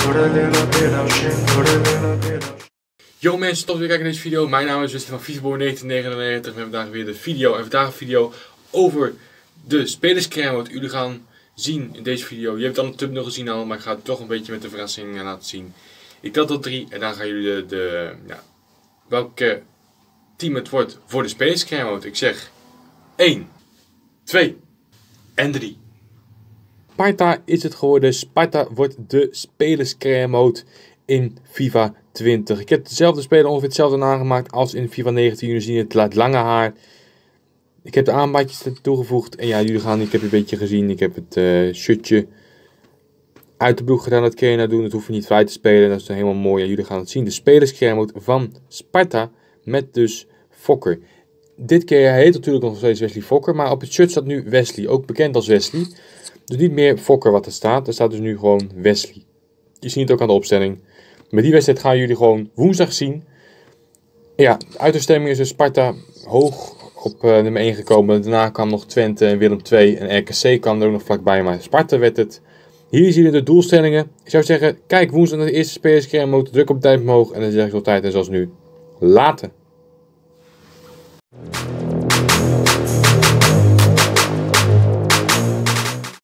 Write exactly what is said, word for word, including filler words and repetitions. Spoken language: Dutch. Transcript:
Yo mensen, tot weer kijken naar deze video. Mijn naam is Wesley van Viesboer negentien negenennegentig. We hebben vandaag weer de video. En vandaag een video over de spelerscam. Wat jullie gaan zien in deze video. Je hebt dan een thumbnail gezien al, maar ik ga het toch een beetje met de verrassing laten zien. Ik tel tot drie en dan gaan jullie de, de ja, welke team het wordt voor de spelerscam. Ik zeg één, twee en drie. Sparta is het geworden. Sparta wordt de spelerscam mode in FIFA twintig. Ik heb dezelfde speler ongeveer hetzelfde nagemaakt als in FIFA negentien. Jullie zien het, laat lange haar. Ik heb de aanbaatjes toegevoegd. En ja, jullie gaan, ik heb een beetje gezien. Ik heb het uh, shirtje uit de broek gedaan. Dat kun je nou doen. Dat hoef je niet vrij te spelen. Dat is helemaal mooi. Ja, jullie gaan het zien. De spelerscam mode van Sparta met dus Fokker. Dit keer heet natuurlijk nog steeds Wesley Fokker. Maar op het shirt staat nu Wesley. Ook bekend als Wesley. Dus niet meer Fokker wat er staat. Er staat dus nu gewoon Wesley. Je ziet het ook aan de opstelling. Met die wedstrijd gaan jullie gewoon woensdag zien. Ja, uit de stemming is dus Sparta hoog op uh, nummer één gekomen. Daarna kwam nog Twente en Willem twee. En R K C kwam er ook nog vlakbij. Maar Sparta werd het. Hier zien jullie de doelstellingen. Ik zou zeggen, kijk woensdag naar de eerste spelerscam mode. Druk op de duim omhoog. En dan zeg ik altijd, en zoals nu, later.